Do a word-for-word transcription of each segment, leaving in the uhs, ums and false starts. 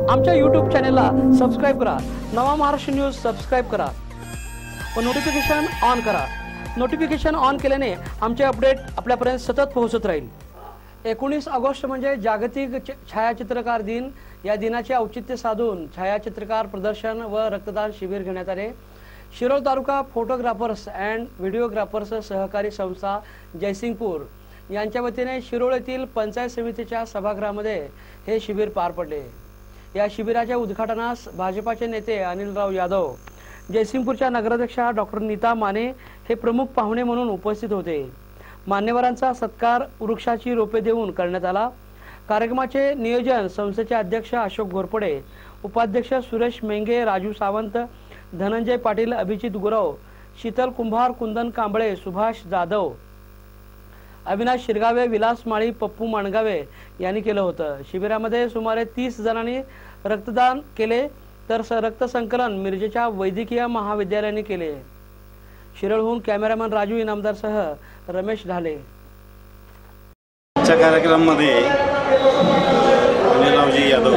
आमच्या यूट्यूब चॅनेलला सबस्क्राईब करा। नवा महाराष्ट्र न्यूज सबस्क्राईब करा व नोटिफिकेशन ऑन करा। नोटिफिकेशन ऑन केल्याने आमचे अपडेट आपल्यापर्यंत सतत पोहोचत राहील। एकोणीस ऑगस्ट म्हणजे जागतिक छायाचित्रकार दिन। या दिनाचे औचित्य साधून छायाचित्रकार प्रदर्शन व रक्तदान शिबिर घेण्यात आले। Shirol taluka photographers and videographers सहकारी संस्था जयसिंगपूर यांच्या वतीने शिरोळ येथील पंचायत समितीच्या सभागृहामध्ये हे शिबिर पार पडले। या शिबिराच्या उद्घाटनास भाजपाचे नेते अनिलराव यादव, जयसिंगपूरच्या नगराध्यक्षा डॉक्टर नीता माने हे प्रमुख पाहुणे म्हणून उपस्थित होते। मान्यवरांचा सत्कार वृक्षाची रोपे देऊन करण्यात आला। कार्यक्रमाचे नियोजन संस्थेचे अध्यक्ष अशोक घोरपडे, उपाध्यक्ष सुरेश मेंगे, राजू सावंत, धनंजय पाटील, अभिजित गुरव, शीतल कुंभार, कुंदन कांबळे, सुभाष जाधव, अविनाश शिरगावे, विलास माळी, पप्पू माणगावे यांनी केलं होतं। शिबिरामध्ये सुमारे तीस जणांनी रक्तदान केले तर रक्त संकलन मिरजेच्या वैद्यकीय महाविद्यालयाने केले। शिरोळहून कॅमेरामॅन राजू इनामदारसह रमेश ढाले। आजच्या कार्यक्रमामध्ये अनिलरावजी यादव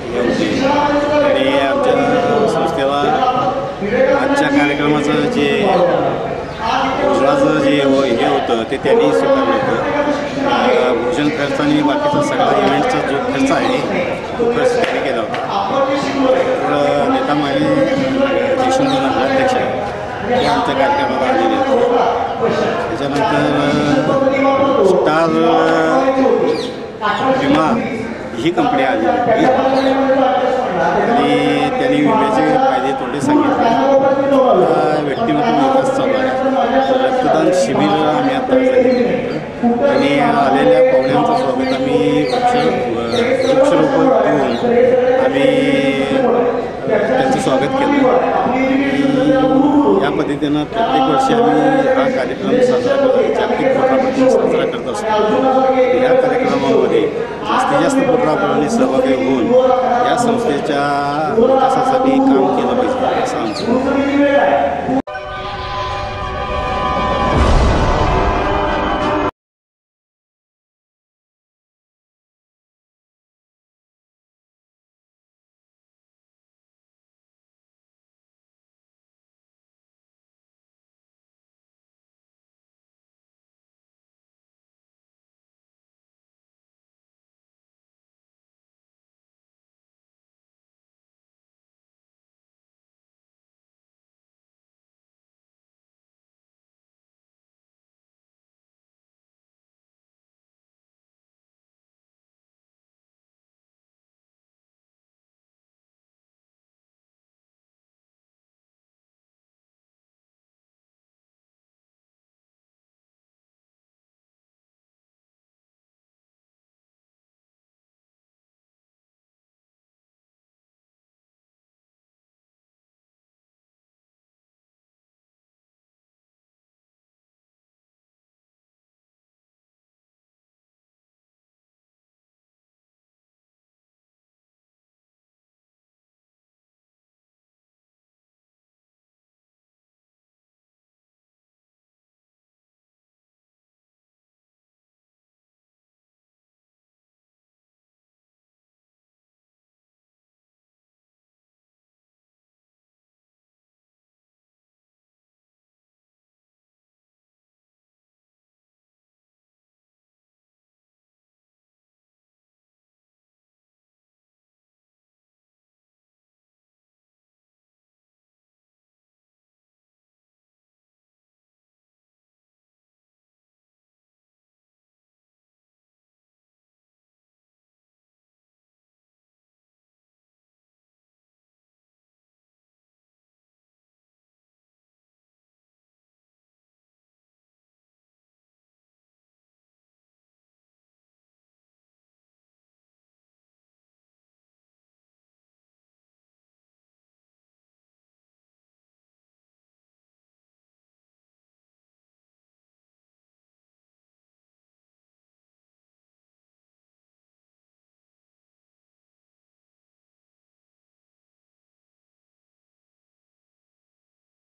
आणि आमच्या संस्थेला आजच्या कार्यक्रमाचं जे भोजनाचं जे हे होतं ते त्यांनी स्वीकारलं होतं। भोजन खर्च आणि बाकीचा सगळा इव्हेंटचा जो खर्च आहे तो खर्च त्यांनी केला होता। तर नेता माने देशमुख नगराध्यक्ष हे आमच्या कार्यक्रमाला आलेले होते। त्याच्यानंतर स्टार विमा ही कंपनी आली होती आणि त्यांनी विम्याचे फायदे तोटे सांगितले। व्यक्तिमत्व विकास चालू आहे। रक्तदान शिबिर आम्ही आता आणि आलेल्या पाहुण्यांचं स्वागत आम्ही वृक्ष वृक्षरोपण देऊन आम्ही त्यांचं स्वागत केलं। या पद्धतीनं प्रत्येक वर्षी आम्ही हा कार्यक्रम साजरा करतो, जागतिक पोटरापती साजरा करत असतो। या कार्यक्रमामध्ये जास्तीत जास्त पोटरापतींनी सहभागी होऊन या संस्थेच्या विकासासाठी काम केलं पाहिजे असं आमचं